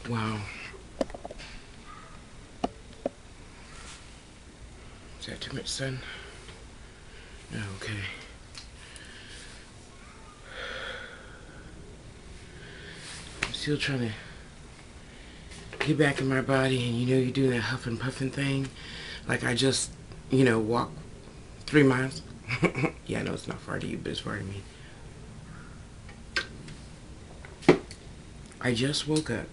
Wow. Is that too much sun? No, okay. I'm still trying to get back in my body, and you're doing that huff and puffing thing. Like I just, walked 3 miles. Yeah, I know it's not far to you, but it's far to me. I just woke up.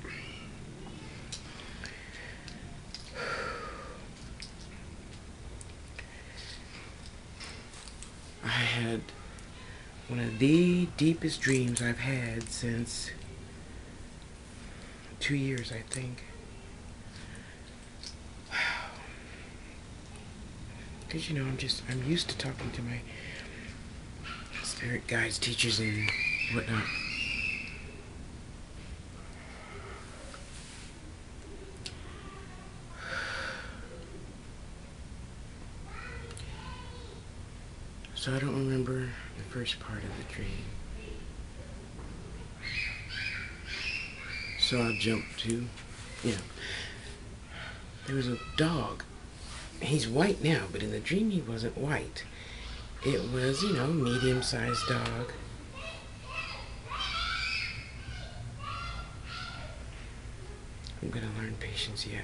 I had one of the deepest dreams I've had since 2 years, I think. Wow. Because, I'm used to talking to my spirit guides, teachers, and whatnot. So I don't remember the first part of the dream. So I'll jump to, there was a dog. He's white now, but in the dream he wasn't white. It was, medium-sized dog. I'm gonna learn patience yet.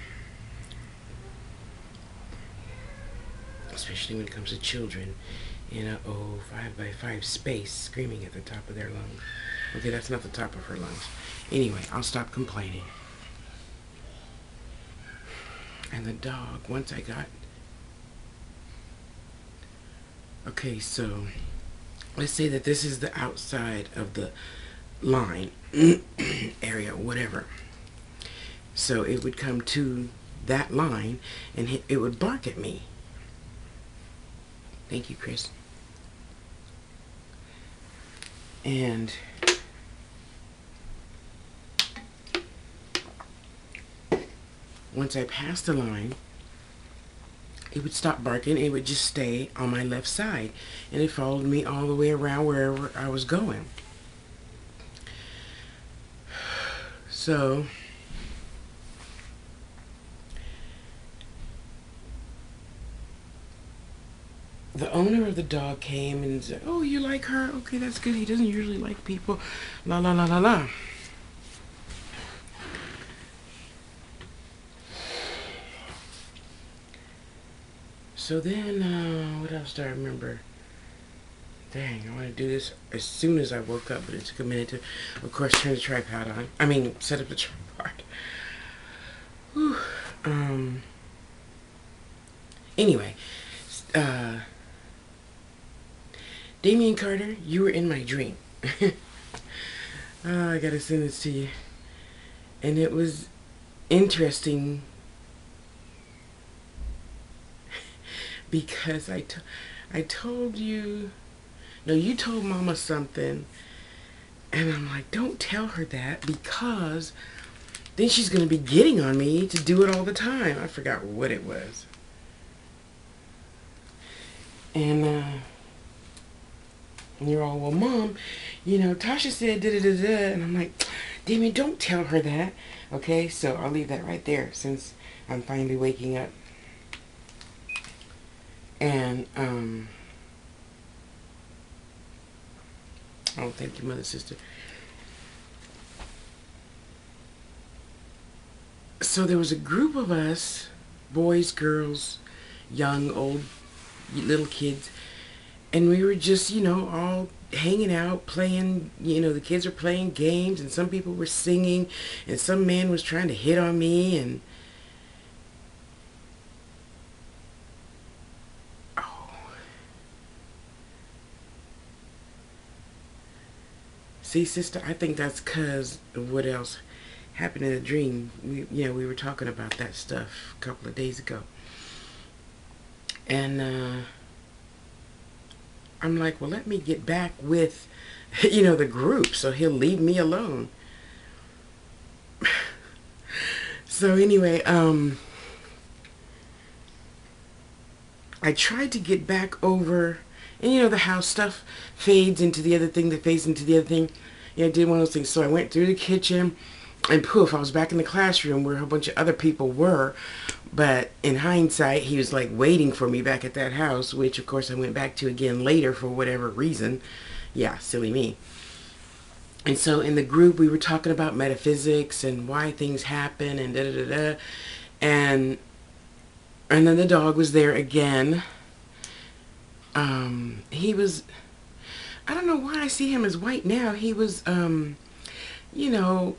Especially when it comes to children in a 5x5 space screaming at the top of their lungs. Okay, that's not the top of her lungs. Anyway, I'll stop complaining. And the dog, once I got... Okay, so let's say that this is the outside of the line area, whatever. So it would come to that line and it would bark at me. Thank you, Chris. And once I passed the line, it would stop barking. It would just stay on my left side. And it followed me all the way around wherever I was going. So the owner of the dog came and said, "Oh, you like her? Okay, that's good. He doesn't usually like people. La la la la la." So then, what else do I remember? Dang, I want to do this as soon as I woke up, but it took a minute to, of course, turn the tripod on. Set up the tripod. Whew. Anyway, Damien Carter, you were in my dream. I gotta send this to you. And it was interesting because I told you, no, you told Mama something, and I'm like, don't tell her that because then she's gonna be getting on me to do it all the time. I forgot what it was. And you're all, well, Mom, Tasha said da-da-da-da, and I'm like, Damien, don't tell her that. Okay, so I'll leave that right there since I'm finally waking up. And, oh, thank you, Mother Sister. So there was a group of us, boys, girls, young, old, little kids, and we were just, all hanging out, playing, the kids were playing games, and some people were singing, and some man was trying to hit on me, and see, sister, I think that's because of what else happened in the dream. We were talking about that stuff a couple of days ago. And I'm like, well, let me get back with, the group so he'll leave me alone. So anyway, I tried to get back over, and the house stuff fades into the other thing that fades into the other thing. I did one of those things. So I went through the kitchen, And poof, I was back in the classroom where a whole bunch of other people were. But in hindsight, he was like waiting for me back at that house, which of course I went back to again later for whatever reason. Yeah, silly me. And so in the group, we were talking about metaphysics and why things happen and da da da da. And and then the dog was there again. He was, I don't know why I see him as white now. He was, you know,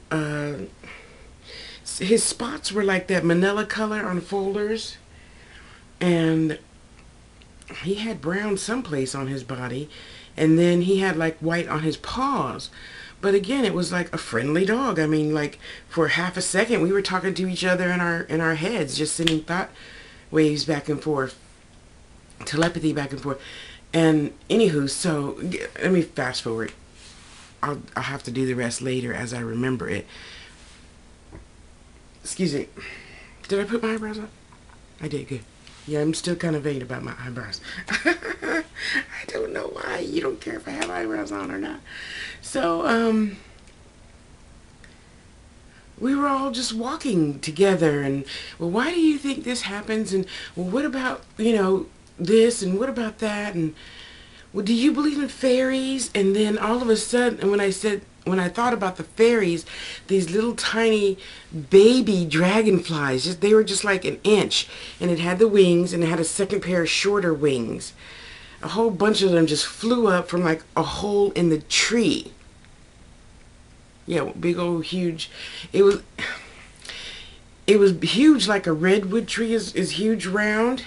his spots were like that manila color on folders. And he had brown someplace on his body. And then he had like white on his paws. But again, it was like a friendly dog. I mean, like for half a second, we were talking to each other in our heads, just sending thought waves back and forth, telepathy back and forth. And anywho, so let me fast forward. I'll have to do the rest later as I remember it. Excuse me. Did I put my eyebrows on? I did, good. Yeah, I'm still kind of vain about my eyebrows. I don't know why. You don't care if I have eyebrows on or not. So, we were all just walking together and, well, why do you think this happens? And, well, what about, you know, this and what about that? And, well, do you believe in fairies? And then all of a sudden, when I thought about the fairies, these little tiny baby dragonflies, they were just like an inch. And it had the wings and it had a second pair of shorter wings. A whole bunch of them just flew up from like a hole in the tree. Yeah, big old huge. It was huge like a redwood tree is huge round.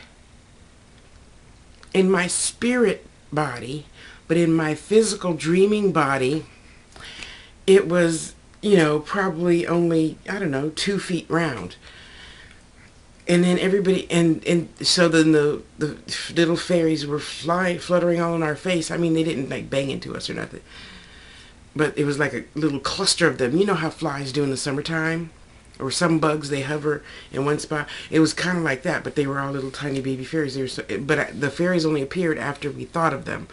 In my spirit body, but in my physical dreaming body, it was, you know, probably only, I don't know, 2 feet round. And then everybody, and so then the little fairies were fluttering all in our face. I mean, they didn't like bang into us or nothing. But it was like a little cluster of them. You know how flies do in the summertime? Or some bugs, they hover in one spot. It was kind of like that, but they were all little tiny baby fairies. They were so, but the fairies only appeared after we thought of them.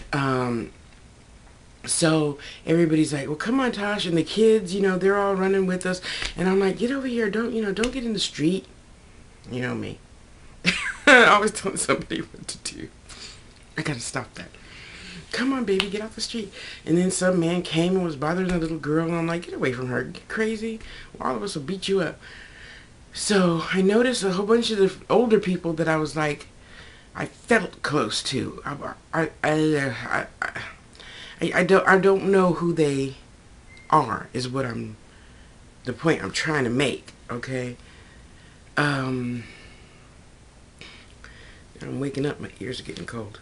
So everybody's like, well, come on, Tosh. And the kids, you know, they're all running with us. And I'm like, get over here. Don't get in the street. You know me. I always telling somebody what to do. I got to stop that. Come on, baby, get off the street. And then some man came and was bothering a little girl, and I'm like, get away from her. Get crazy. Well, all of us will beat you up. So I noticed a whole bunch of the older people that I was like, I felt close to. I don't know who they are, is what the point I'm trying to make, okay? I'm waking up, my ears are getting cold.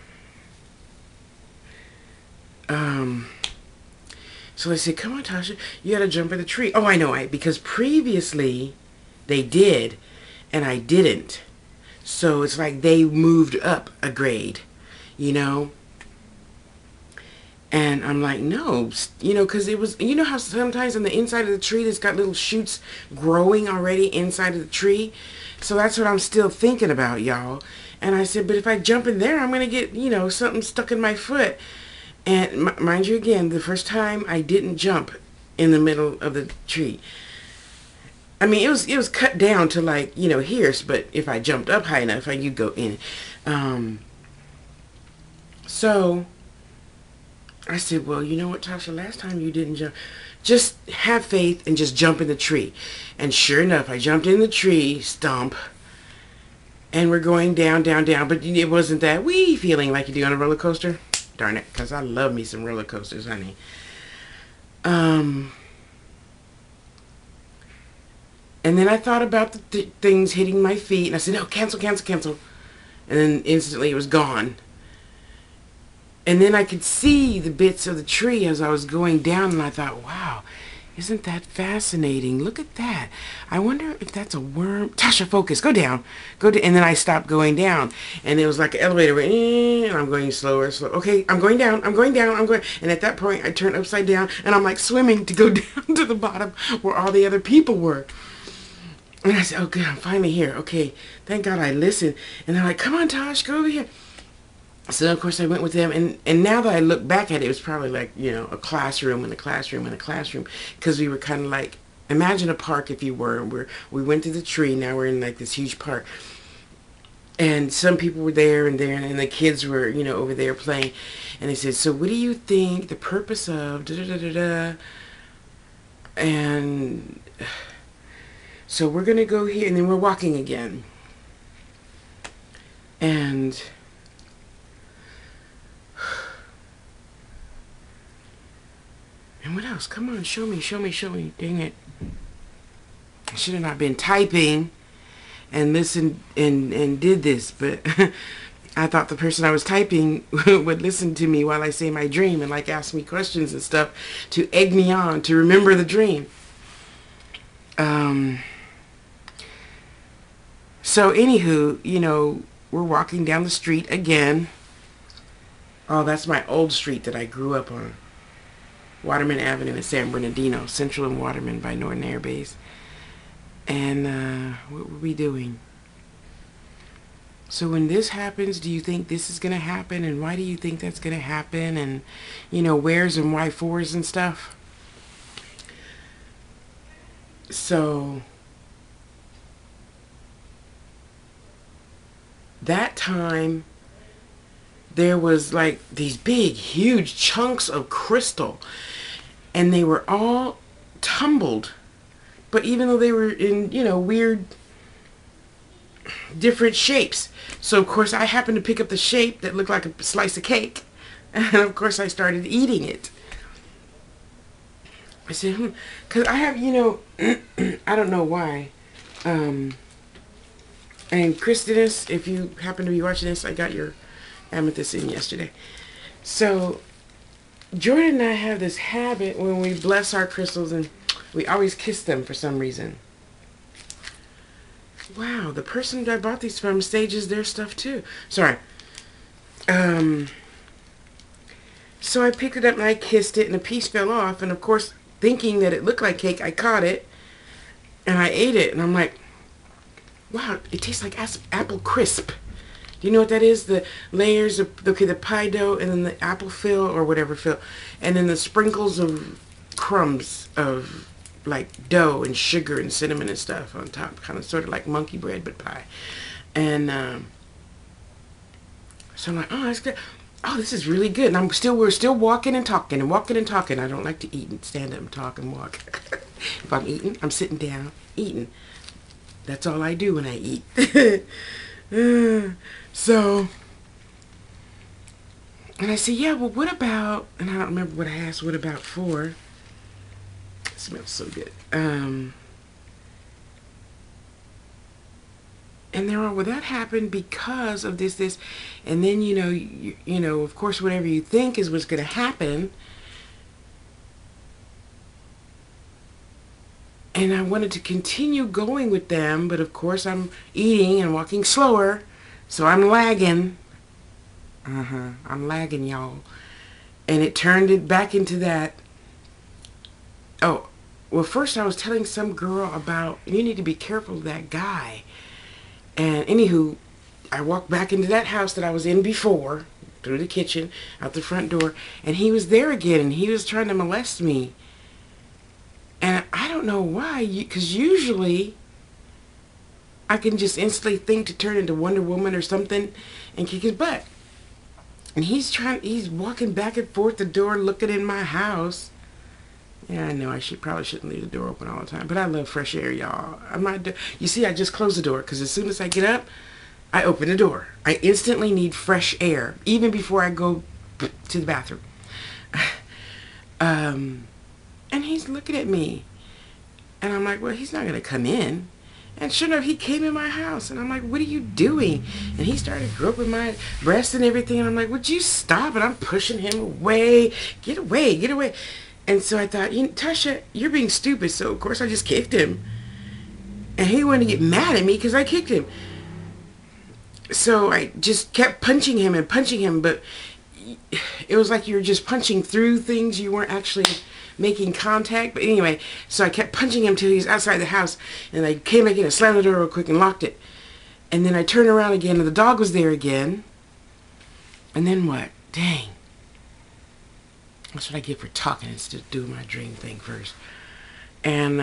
So they said, come on, Tasha, you gotta jump in the tree. Oh, I know, because previously they did, and I didn't. So it's like they moved up a grade, you know? And I'm like, no, you know, because it was, you know how sometimes on the inside of the tree, there's got little shoots growing already inside of the tree? So that's what I'm still thinking about, y'all. And I said, but if I jump in there, I'm going to get, you know, something stuck in my foot. And mind you, again, the first time I didn't jump in the middle of the tree. I mean, it was cut down to like, you know, here, but if I jumped up high enough, I could go in. So I said, well, you know what, Tasha, last time you didn't jump. Just have faith and just jump in the tree. And sure enough, I jumped in the tree stump. And we're going down, down, down. But it wasn't that wee feeling like you do on a roller coaster. Darn it, because I love me some roller coasters, honey. And then I thought about the things hitting my feet. And I said, no, cancel, cancel, cancel. And then instantly it was gone. And then I could see the bits of the tree as I was going down. And I thought, wow, isn't that fascinating? Look at that. I wonder if that's a worm. Tasha, focus. Go down. And then I stopped going down. And it was like an elevator. And I'm going slower, slow. Okay, I'm going down. I'm going down. I'm going. And at that point, I turned upside down. And I'm like swimming to go down to the bottom where all the other people were. And I said, oh, good. I'm finally here. Okay. Thank God I listened. And they're like, come on, Tosh. Go over here. So, of course, I went with them, and now that I look back at it, it was probably like, you know, a classroom and a classroom and a classroom, because we were kind of like Imagine a park if you were. We went to the tree. Now we're in like this huge park. And some people were there and the kids were, over there playing. And they said, so what do you think the purpose of da da da da da? And so we're going to go here. And then we're walking again. And what else? Come on, show me. Dang it. I should have not been typing and listened and did this, but I thought the person I was typing would listen to me while I say my dream and like ask me questions and stuff to egg me on to remember the dream. So anywho, we're walking down the street again. Oh, that's my old street that I grew up on. Waterman Avenue in San Bernardino, Central and Waterman by Norton Air Base. And what were we doing? So when this happens, do you think this is going to happen? And why do you think that's going to happen? And, where's and why fors and stuff. So that time, there was like these big, huge chunks of crystal. And they were all tumbled. But even though they were in, weird, different shapes. So, of course, I happened to pick up the shape that looked like a slice of cake. And, of course, I started eating it. I said, because I have, I don't know why. And Christinus, if you happen to be watching this, I got your amethyst in yesterday. So, Jordan and I have this habit when we bless our crystals and we always kiss them for some reason. Wow, the person that I bought these from stages their stuff too. Sorry. So I picked it up and I kissed it and a piece fell off. And of course, thinking that it looked like cake, I caught it and I ate it. And I'm like, wow, it tastes like apple crisp. Do you know what that is? The layers of, the pie dough and then the apple fill or whatever fill. And then the sprinkles of crumbs of like dough and sugar and cinnamon and stuff on top, kind of sort of like monkey bread but pie. And so I'm like, oh, that's good. Oh, this is really good. And we're still walking and talking and walking and talking. I don't like to eat and stand up and talk and walk. If I'm eating, I'm sitting down eating. That's all I do when I eat. So, and I said, yeah, well, what about, and I don't remember what I asked, what about for? It smells so good. And they're all, well, that happened because of this, and then, of course, whatever you think is what's going to happen. And I wanted to continue going with them, but of course I'm eating and walking slower, so I'm lagging. I'm lagging, y'all. And it turned it back into that. Oh, well, first I was telling some girl about, you need to be careful of that guy. And anywho, I walked back into that house that I was in before, through the kitchen, out the front door, and he was there again, and he was trying to molest me. And I don't know why, because usually I can just instantly think to turn into Wonder Woman or something and kick his butt. And he's walking back and forth the door looking in my house. Yeah, I know I probably shouldn't leave the door open all the time, but I love fresh air, y'all. You see, I just closed the door because as soon as I get up, I open the door. I instantly need fresh air, even before I go to the bathroom. And he's looking at me. And I'm like, well, he's not going to come in. And sure enough, he came in my house. And I'm like, what are you doing? And he started groping my breast and everything. And I'm like, would you stop? And I'm pushing him away. Get away, get away. And so I thought, Tasha, you're being stupid. So, of course, I just kicked him. And he wanted to get mad at me because I kicked him. So I just kept punching him and punching him. But it was like you were just punching through things. You weren't actually making contact. But anyway, so I kept punching him till he was outside the house. And I came back in and slammed the door real quick and locked it. And then I turned around again and the dog was there again. And then what? Dang. That's what I get for talking instead of doing my dream thing first. And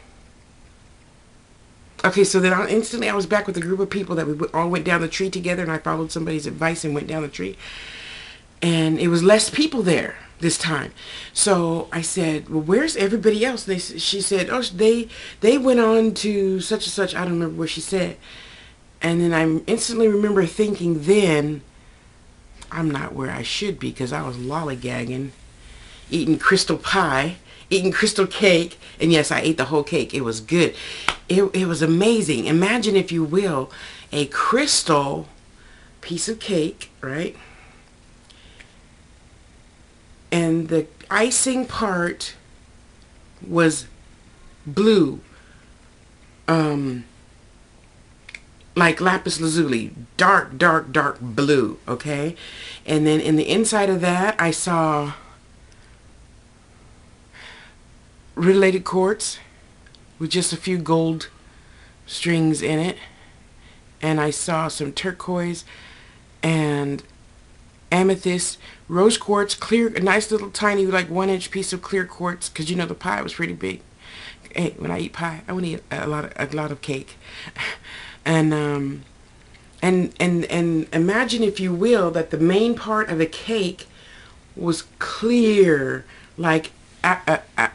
okay, so then instantly I was back with a group of people that we all went down the tree together, and I followed somebody's advice and went down the tree. And it was less people there this time. So I said, well, where's everybody else? She said, oh, they went on to such and such. I don't remember what she said. And then I instantly remember thinking then, I'm not where I should be, because I was lollygagging, eating crystal pie, eating crystal cake. And yes, I ate the whole cake. It was good. It was amazing. Imagine, if you will, a crystal piece of cake, right? And the icing part was blue, like lapis lazuli, dark, dark, dark blue, okay? And then in the inside of that, I saw related quartz with just a few gold strings in it. And I saw some turquoise and amethyst, rose quartz, clear, a nice little tiny, like 1-inch piece of clear quartz, because you know the pie was pretty big. Hey, when I eat pie, I want to eat a lot of cake. And imagine, if you will, that the main part of the cake was clear, like not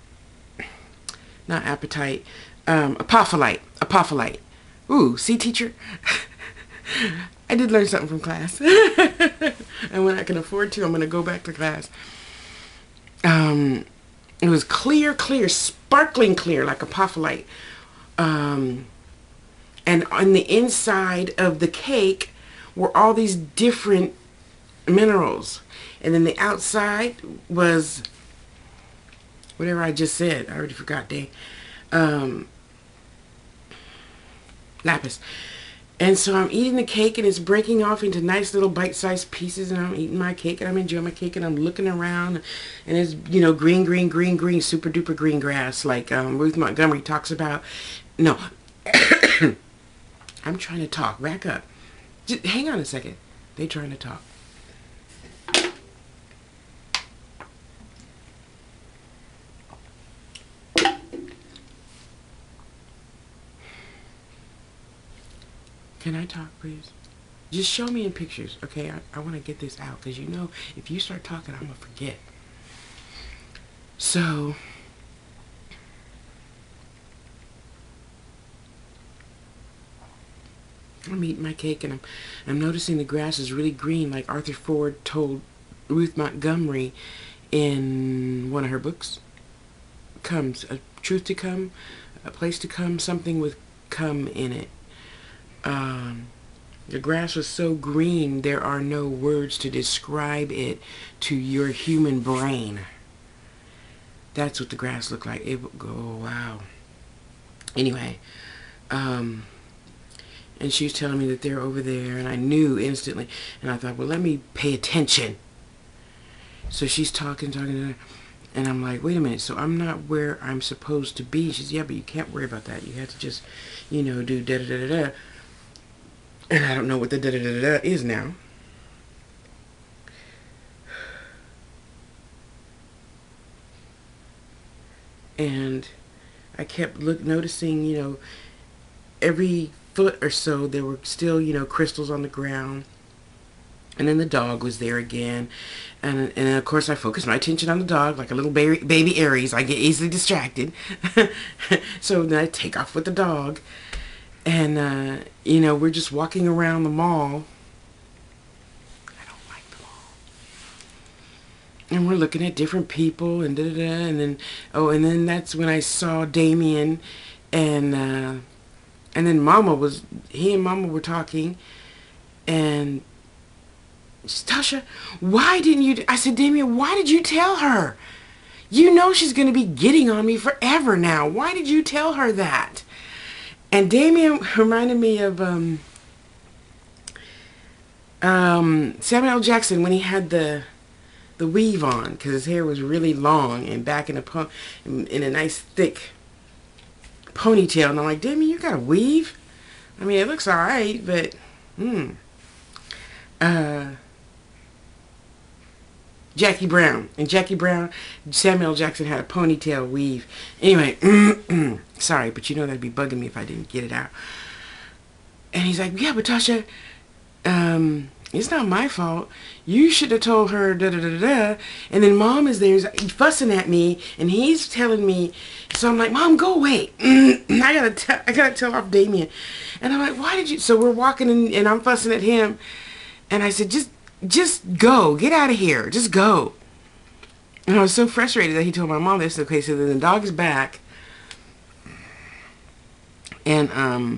apatite, apophyllite. Ooh, see, teacher? I did learn something from class. And when I can afford to, I'm going to go back to class. It was clear, sparkling clear, like apophyllite. And on the inside of the cake were all these different minerals. And then the outside was whatever I just said. I already forgot, dang. Lapis. And so I'm eating the cake, and it's breaking off into nice little bite-sized pieces, and I'm eating my cake, and I'm enjoying my cake, and I'm looking around, and it's, you know, green, super duper green grass, like Ruth Montgomery talks about. No. I'm trying to talk. Back up. Just hang on a second. They trying to talk. Can I talk, please? Just show me in pictures, okay? I want to get this out, because you know, if you start talking, I'm going to forget. So, I'm eating my cake, and I'm noticing the grass is really green, like Arthur Ford told Ruth Montgomery in one of her books. Comes, a truth to come, a place to come, something with come in it. The grass was so green, there are no words to describe it to your human brain. That's what the grass looked like. It would go, oh, wow. Anyway, and she was telling me that they're over there, and I knew instantly, and I thought, well, let me pay attention. So she's talking to her, and I'm like, wait a minute, so I'm not where I'm supposed to be. She says, yeah, but you can't worry about that. You have to just, you know, do da-da-da-da-da. And I don't know what the da-da-da-da is now. And I kept noticing, you know, every foot or so there were still, you know, crystals on the ground. And then the dog was there again. And of course I focused my attention on the dog like a little baby Aries. I get easily distracted. So then I take off with the dog. And, you know, we're just walking around the mall. I don't like the mall. And we're looking at different people and da-da-da. And then, oh, and then that's when I saw Damien. And then he and Mama were talking. And Tasha, why didn't you, I said, Damien, why did you tell her? You know she's going to be getting on me forever now. Why did you tell her that? And Damien reminded me of Samuel L. Jackson when he had the weave on, because his hair was really long and back in a nice thick ponytail. And I'm like, Damien, you got a weave? I mean, it looks all right, but Jackie Brown. And Jackie Brown, Samuel L. Jackson had a ponytail weave. Anyway, sorry, but you know that'd be bugging me if I didn't get it out. And he's like, yeah, but Tasha, it's not my fault. You should have told her da da da da. And then Mom is there, he's fussing at me, and he's telling me. So I'm like, Mom, go away. I gotta tell off Damien. And I'm like, why did you? So we're walking in, and I'm fussing at him, and I said, just go, get out of here, just go. And I was so frustrated that he told my mom this. Okay, so then the dog is back, and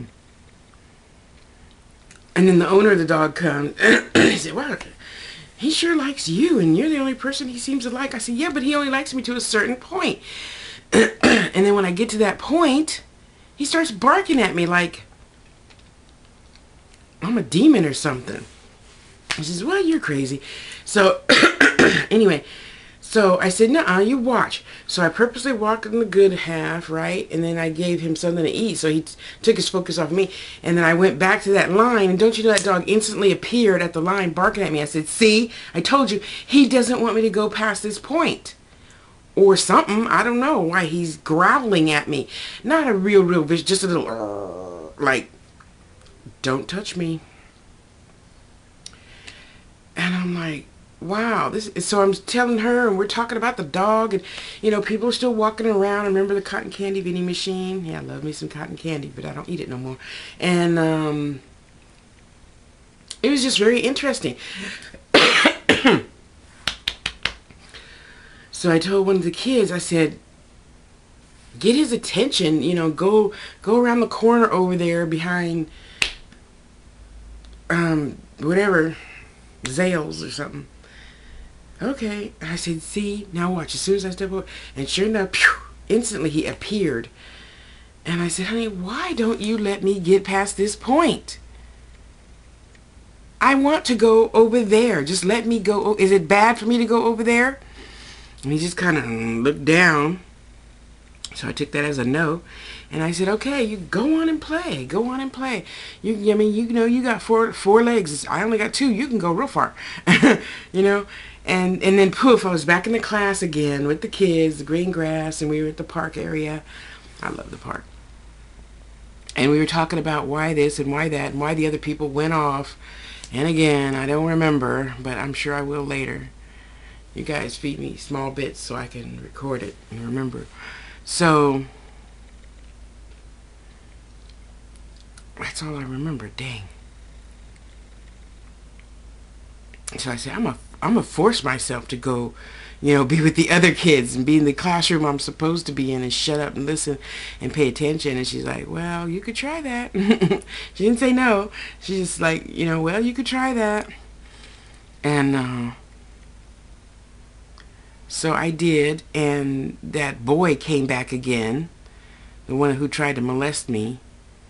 then the owner of the dog comes. He said, well, he sure likes you, and you're the only person he seems to like. I said, yeah, but he only likes me to a certain point. And then when I get to that point, he starts barking at me like I'm a demon or something. He says, well, you're crazy. So anyway, so I said, nuh-uh, you watch. So I purposely walked in the good half, right? And then I gave him something to eat. So he took his focus off me. And then I went back to that line. And don't you know that dog instantly appeared at the line barking at me. I said, see, I told you, he doesn't want me to go past this point. Or something. I don't know why he's growling at me. Not a real vicious, just a little, like, don't touch me. And I'm like, wow, this is, so I'm telling her, and we're talking about the dog, and you know, people are still walking around. I remember the cotton candy vending machine. Yeah, I love me some cotton candy, but I don't eat it no more. And it was just very interesting. So I told one of the kids, I said, get his attention, you know, go around the corner over there behind whatever, Zales or something. Okay. I said, see, now watch. As soon as I step over, and sure enough, pew, instantly he appeared. And I said, honey, why don't you let me get past this point? I want to go over there. Just let me go. Is it bad for me to go over there? And he just kind of looked down. So I took that as a no. And I said, okay, you go on and play. Go on and play. I mean, you know, you got four legs. I only got two. You can go real far. You know? And then poof, I was back in the class again with the kids, the green grass, and we were at the park area. I love the park. And we were talking about why this and why that and why the other people went off. And again, I don't remember, but I'm sure I will later. You guys feed me small bits so I can record it and remember. So that's all I remember. Dang. So I said, I'm gonna force myself to go, you know, be with the other kids and be in the classroom I'm supposed to be in and shut up and listen and pay attention. And she's like, well, you could try that. She didn't say no. She's just like, you know, well, you could try that. And so I did, and that boy came back again, the one who tried to molest me.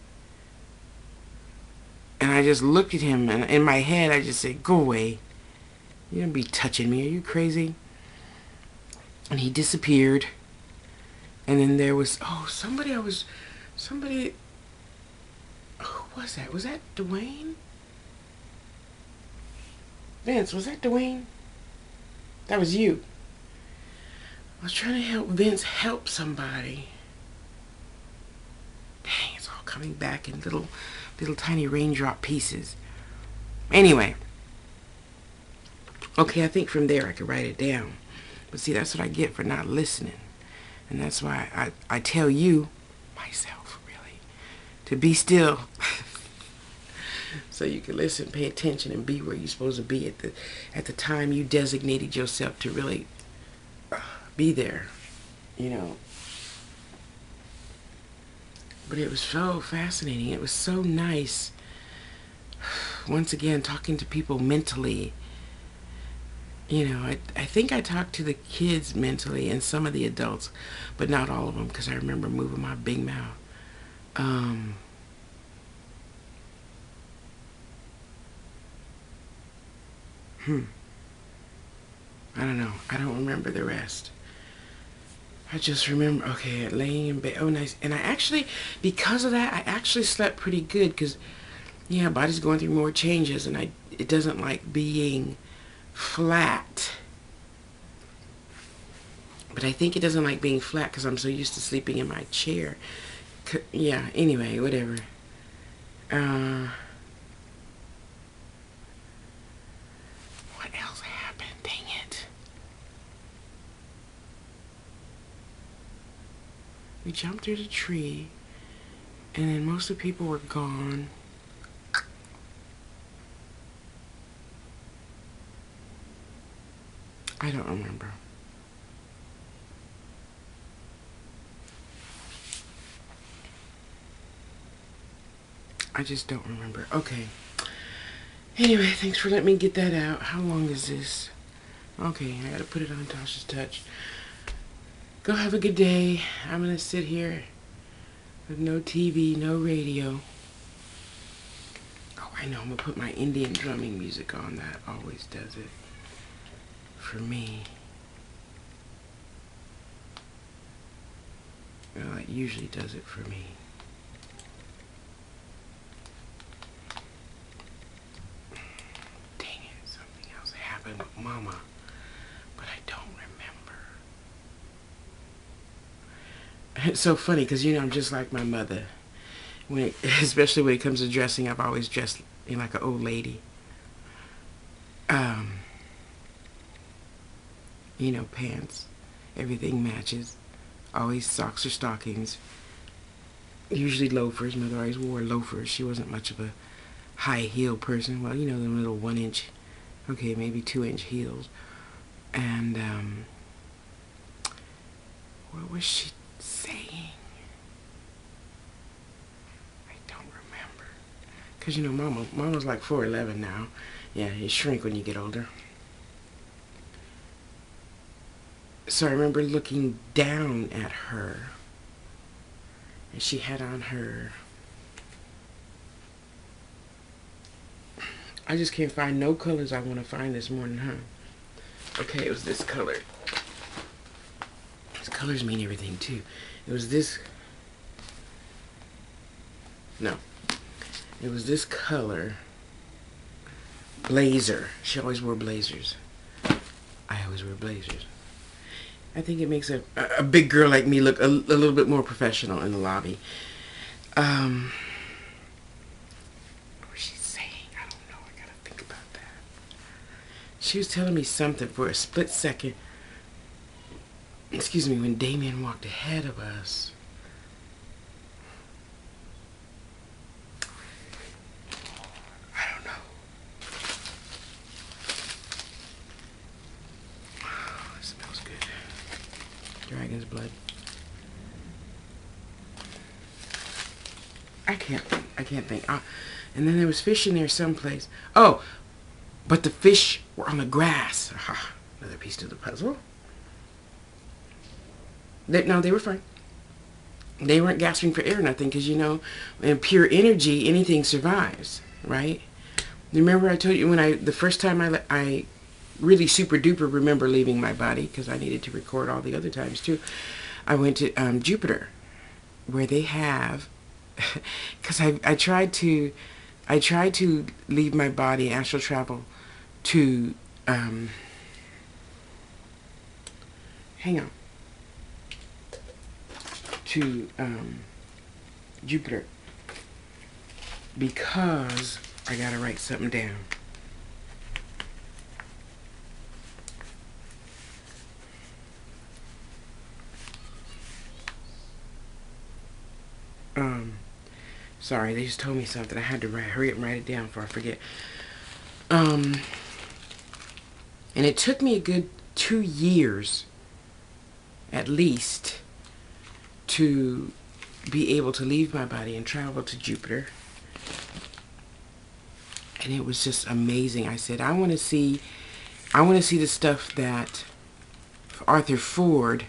And I just looked at him, and in my head I just said, go away. You don't be touching me. Are you crazy? And he disappeared. And then there was, somebody, who was that? Was that Dwayne? Vince, was that Dwayne? That was you. I was trying to help Vince help somebody. Dang, it's all coming back in little tiny raindrop pieces. Anyway. Okay, I think from there I could write it down. But see, that's what I get for not listening. And that's why I tell you, myself, really, to be still. So you can listen, pay attention, and be where you're supposed to be at the time you designated yourself to really be there, you know. But it was so fascinating. It was so nice. Once again, talking to people mentally. You know, I think I talked to the kids mentally and some of the adults, but not all of them, because I remember moving my big mouth. I don't know. I don't remember the rest. I just remember, okay, laying in bed. Oh, nice. And I actually, because of that, I actually slept pretty good because, yeah, body's going through more changes, and it doesn't like being flat. But I think it doesn't like being flat because I'm so used to sleeping in my chair. Yeah, anyway, whatever. What else happened? Dang it. We jumped through the tree, and then most of the people were gone. I don't remember. I just don't remember. Okay. Anyway, thanks for letting me get that out. How long is this? Okay, I gotta put it on Tasha's Touch. Go have a good day. I'm gonna sit here with no TV, no radio. Oh, I know. I'm gonna put my Indian drumming music on. That always does it for me. Well, it usually does it for me. Dang it, something else happened with Mama, but I don't remember. It's so funny because, you know, I'm just like my mother. Especially when it comes to dressing, I've always dressed like an old lady. You know, pants, everything matches. Always socks or stockings. Usually loafers. Mother always wore loafers. She wasn't much of a high heel person. Well, you know, them little 1-inch, okay, maybe 2-inch heels. And, what was she saying? I don't remember. Because, you know, Mama's like 4'11" now. Yeah, you shrink when you get older. So I remember looking down at her, and she had on her, I just can't find no colors I want to find this morning, huh? Okay, it was this color. These colors mean everything, too. It was this, no. It was this color, blazer. She always wore blazers. I always wear blazers. I think it makes a big girl like me look a little bit more professional in the lobby. What was she saying? I don't know. I gotta think about that. She was telling me something for a split second. Excuse me, when Damien walked ahead of us. I don't know. Oh, it smells good. Dragon's blood. I can't think. And then there was fish in there someplace. Oh, but the fish were on the grass. Aha, another piece to the puzzle. No, they were fine. They weren't gasping for air or nothing, because, you know, in pure energy, anything survives, right? Remember I told you when the first time I really super duper remember leaving my body, because I needed to record all the other times too. I went to Jupiter, where they have, because I tried to leave my body, astral travel, to hang on, to Jupiter, because I gotta write something down. Sorry, they just told me something. I had to hurry up and write it down before I forget. And it took me a good 2 years, at least, to be able to leave my body and travel to Jupiter. And it was just amazing. I said, I want to see the stuff that Arthur Ford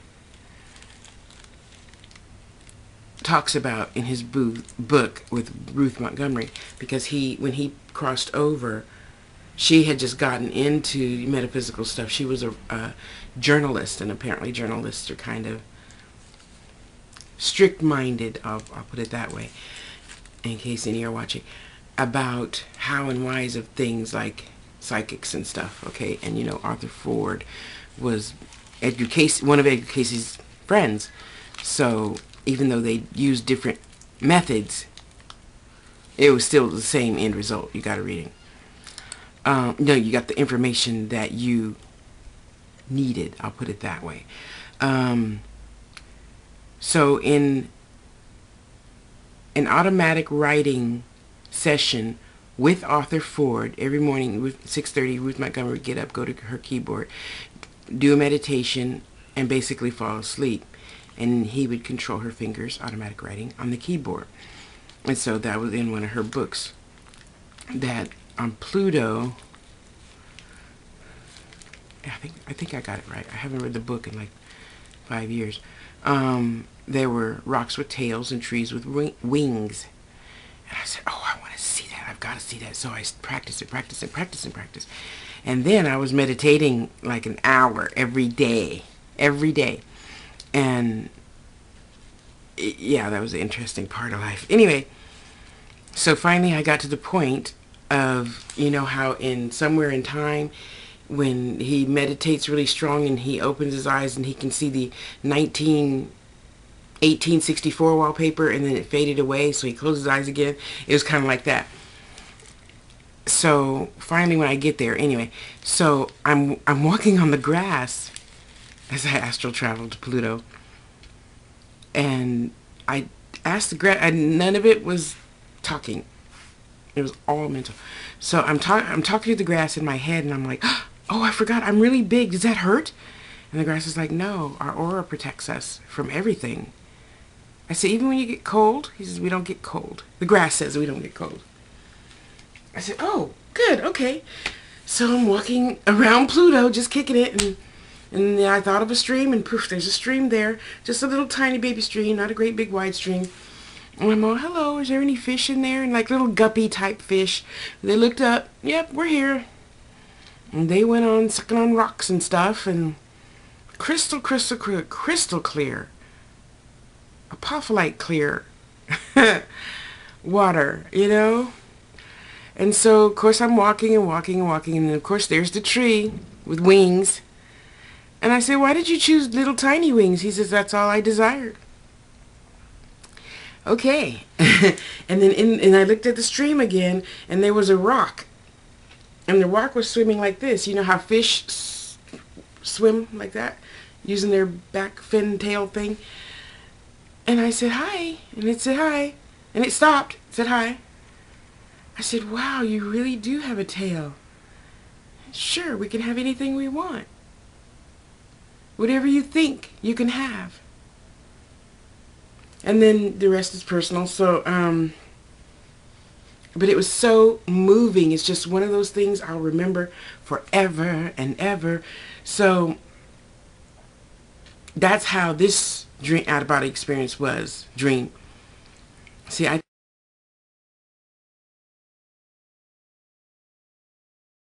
talks about in his book with Ruth Montgomery, because when he crossed over, she had just gotten into metaphysical stuff. She was a journalist, and apparently journalists are kind of strict-minded, I'll put it that way, in case any are watching, about how and whys of things like psychics and stuff, okay? And, you know, Arthur Ford was one of Edgar Casey's friends. So even though they used different methods, it was still the same end result. You got a reading. No, you got the information that you needed. I'll put it that way. So in an automatic writing session with Arthur Ford every morning, 6:30, Ruth Montgomery would get up, go to her keyboard, do a meditation, and basically fall asleep. And he would control her fingers, automatic writing, on the keyboard. And so that was in one of her books. That on Pluto, I think I got it right. I haven't read the book in like 5 years. There were rocks with tails and trees with wings. And I said, oh, I want to see that. I've got to see that. So I practiced it. And then I was meditating like an hour every day. And yeah, that was the interesting part of life. Anyway, so finally I got to the point of, you know how in Somewhere in Time, when he meditates really strong and he opens his eyes and he can see the 1864 wallpaper, and then it faded away, so he closed his eyes again. It was kind of like that. So finally when I get there, anyway, so I'm walking on the grass as I astral traveled to Pluto, and I asked the grass, none of it was talking. It was all mental. So I'm talking to the grass in my head, and I'm like, oh, I forgot, I'm really big. Does that hurt? And the grass is like, no, our aura protects us from everything. I said, even when you get cold? He says, we don't get cold. The grass says we don't get cold. I said, oh, good, okay. So I'm walking around Pluto, just kicking it, and I thought of a stream, and poof, there's a stream there. Just a little tiny baby stream, not a great big wide stream. And I'm all, hello, is there any fish in there? And like little guppy type fish. They looked up, yep, we're here. And they went on sucking on rocks and stuff, and crystal clear. Apophyllite clear water, you know? And so, of course, I'm walking, and of course, there's the tree with wings. And I said, why did you choose little tiny wings? He says, that's all I desired. Okay. And then and I looked at the stream again, and there was a rock. And the rock was swimming like this. You know how fish swim like that, using their back fin tail thing? And I said, hi. And it said, hi. And it stopped. It said, hi. I said, wow, you really do have a tail. Sure, we can have anything we want. Whatever you think, you can have. And then the rest is personal. So, but it was so moving. It's just one of those things I'll remember forever and ever. So that's how this dream, out-of-body experience was. Dream. See, I